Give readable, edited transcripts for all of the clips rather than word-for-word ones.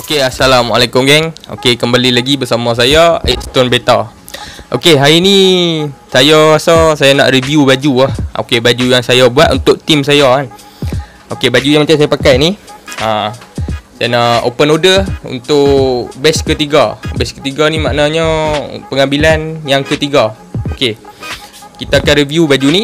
Okey, assalamualaikum geng. Okey, kembali lagi bersama saya Stone Beta. Okey, hari ni saya rasa saya nak review baju lah. Okey, baju yang saya buat untuk tim saya kan. Okey, baju yang macam saya pakai ni, saya nak open order untuk batch ketiga. Batch ketiga ni maknanya pengambilan yang ketiga. Okey, kita akan review baju ni.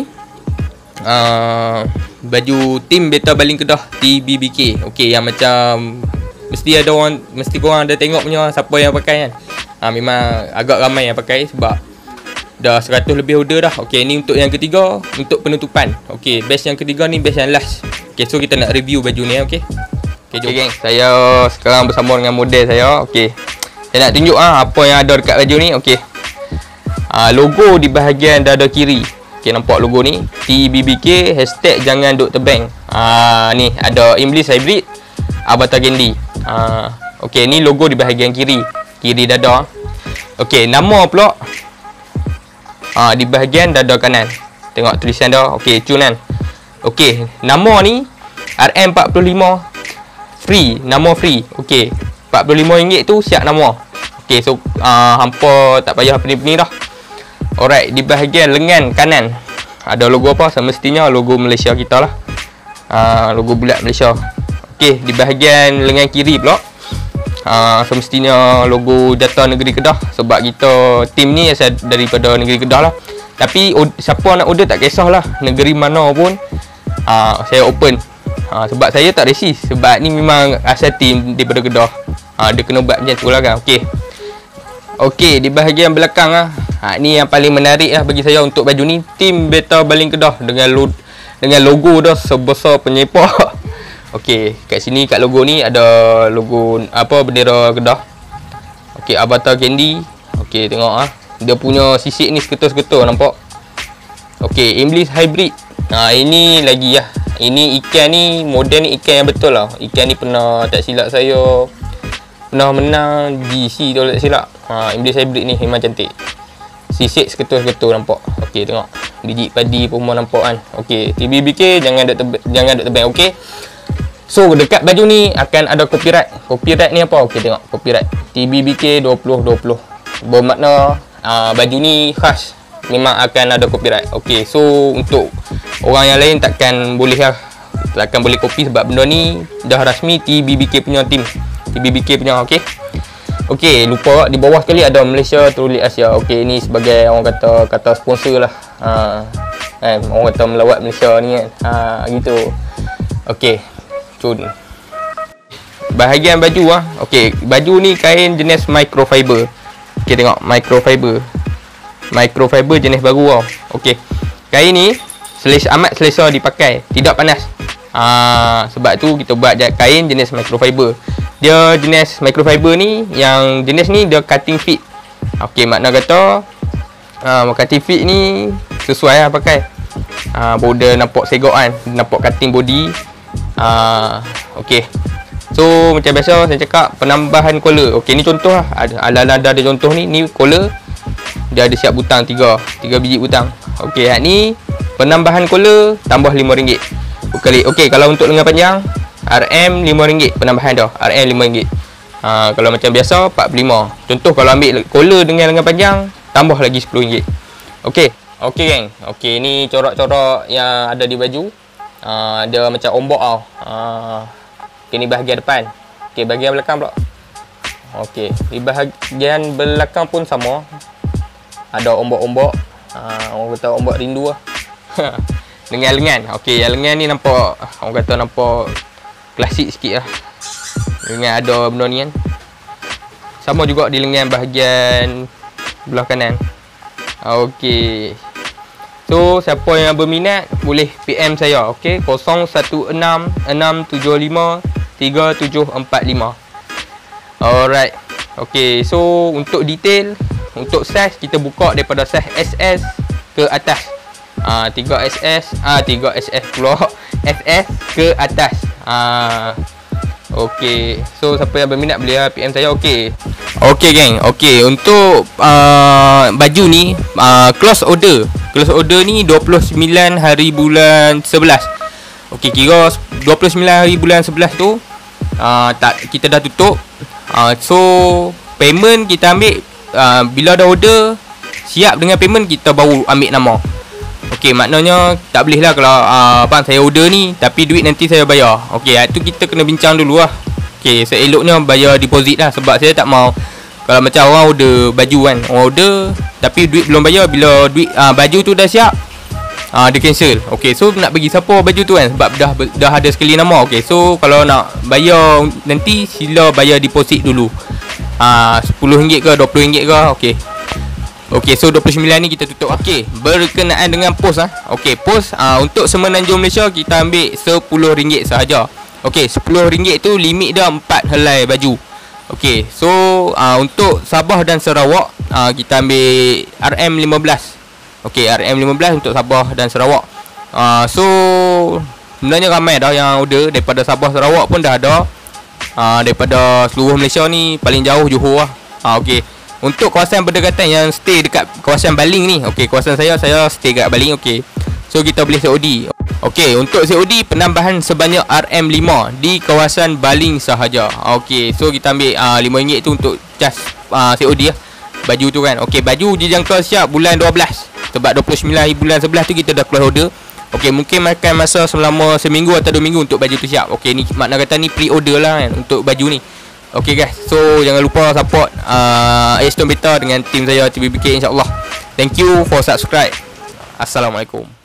Baju tim Beta Baling Kedah TBBK. Okey, yang macam mesti korang ada tengok punya siapa yang pakai kan. Memang agak ramai yang pakai sebab dah 100 lebih order dah. Okey, ni untuk yang ketiga, untuk penutupan. Okey, batch yang ketiga ni batch yang last. Okey, so kita nak review baju ni. Okey. Okey, jom geng. Saya sekarang bersama dengan model saya. Okey, saya nak tunjuk apa yang ada dekat baju ni. Okey, logo di bahagian dada kiri. Okey, nampak logo ni TBBK hashtag jangan duk tebang. Ni ada English hybrid Avatar Candy. Okey, ni logo di bahagian kiri dada. Okey, nama pula di bahagian dada kanan. Tengok tulisan dah. Okey, cun kan. Okey, nama ni RM45 free, nama free. Okey, RM45 tu siap nama. Okey, so hampa tak payah pening-pening dah. Alright, di bahagian lengan kanan ada logo apa? Semestinya logo Malaysia kita lah. Logo bulat Malaysia. Okey, di bahagian lengan kiri pula semestinya logo Data Negeri Kedah. Sebab kita tim ni asal daripada Negeri Kedah lah. Tapi siapa nak order tak kisahlah negeri mana pun, saya open. Sebab saya tak resist. Sebab ni memang asal tim daripada Kedah. Dia kena buat macam tu lah kan. Okey, okey, di bahagian belakang ni yang paling menarik bagi saya untuk baju ni. Tim Beta Baling Kedah dengan logo dah sebesar penyepak. Okey, kat sini kat logo ni ada logo bendera Kedah. Okey, Avatar Candy. Okey, tengok dia punya sisik ni seketul-seketul nampak. Okey, English hybrid. Ini lagi ini ikan ni, model ni ikan yang betul lah. Ikan ni pernah, tak silap saya, pernah menang GC tu tak silap. English hybrid ni memang cantik. Sisik seketul-seketul nampak. Okey, tengok biji padi pun nampak kan. Okey, TBBK jangan duk tebang. Okey. So dekat baju ni akan ada copyright. Copyright ni apa? Okey, tengok copyright TBBK 2020. Bermakna baju ni khas, memang akan ada copyright. Okey, so untuk orang yang lain takkan boleh copy sebab benda ni dah rasmi TBBK punya tim. TBBK punya. Okey. Okey, lupa di bawah sekali ada Malaysia Truly Asia. Okey, ni sebagai orang kata sponsor lah. Orang kata melawat Malaysia ni kan. Gitu. Okey. Cun. Bahagian baju okey, baju ni kain jenis microfiber. Okey, tengok microfiber jenis baru Okey. Kain ni amat selesa dipakai, tidak panas. Sebab tu kita buat kain jenis microfiber. Dia jenis microfiber ni, yang jenis ni dia cutting fit. Okey, makna kata cutting fit ni sesuai pakai. Border nampak segak kan, nampak cutting body. Okey. So macam biasa saya cakap, penambahan collar. Okey, ni contoh lah. Ala-ala ada contoh ni collar. Dia ada siap butang 3 biji butang. Okey, ni penambahan collar tambah RM5 kali. Okey, kalau untuk lengan panjang RM5 penambahan dah. RM5. Kalau macam biasa RM45. Contoh kalau ambil collar dengan lengan panjang tambah lagi RM10. Okey. Okey geng. Okey, ni corak-corak yang ada di baju. Dia macam ombak Okey, ni bahagian depan. Okey, bahagian belakang pula. Okey, di bahagian belakang pun sama. Ada ombak-ombak. Orang kata ombak rindu lah. Dengan lengan. Okey, yang lengan ni nampak, orang kata nampak klasik sikit lah. Lengan ada benda ni kan. Sama juga di lengan bahagian belah kanan. Okey. So siapa yang berminat boleh PM saya. Okey, 0166753745. Alright. Okey, so untuk detail, untuk saiz kita buka daripada saiz SS ke atas. 3SS, 3SS pula. SS ke atas. Okey, so siapa yang berminat boleh PM saya. Okey. Okey geng. Okey, untuk baju ni close order ni 29 hari bulan 11. Okey, kira 29 hari bulan 11 tu kita dah tutup So payment kita ambil bila dah order, siap dengan payment, kita baru ambil nama. Okey, maknanya tak boleh lah kalau abang saya order ni tapi duit nanti saya bayar. Okey, itu kita kena bincang dulu lah. Okey, seeloknya bayar deposit lah. Sebab saya tak mau kalau macam orang order baju kan, orang order tapi duit belum bayar. Bila duit baju tu dah siap, dia cancel. Okey, so nak bagi siapa baju tu kan, sebab dah ada sekali nama. Okey, so kalau nak bayar nanti sila bayar deposit dulu. RM10 ke RM20 ke. Okey. Okey, so 29 ni kita tutup. Okey, berkenaan dengan pos Okey, pos untuk Semenanjung Malaysia kita ambil RM10 sahaja. Okey, RM10 tu limit dah 4 helai baju. Okey, so untuk Sabah dan Sarawak kita ambil RM15. Okey, RM15 untuk Sabah dan Sarawak. So sebenarnya ramai dah yang order daripada Sabah Sarawak pun dah ada. Daripada seluruh Malaysia ni paling jauh Johor lah. Okey, untuk kawasan berdekatan yang stay dekat kawasan Baling ni, okey, kawasan saya stay dekat Baling. Okey, so kita boleh COD. Okey, untuk COD penambahan sebanyak RM5 di kawasan Baling sahaja. Okey, so kita ambil RM5 tu untuk just COD lah, baju tu kan. Okey, baju dijangka siap bulan 12. Sebab 29 bulan 11 tu kita dah close order. Okey, mungkin makan masa selama seminggu atau 2 minggu untuk baju tu siap. Okey, ni makna kata ni pre-order lah kan untuk baju ni. Okey guys, so jangan lupa support Stone Beta dengan tim saya TBBK, insyaAllah. Thank you for subscribe. Assalamualaikum.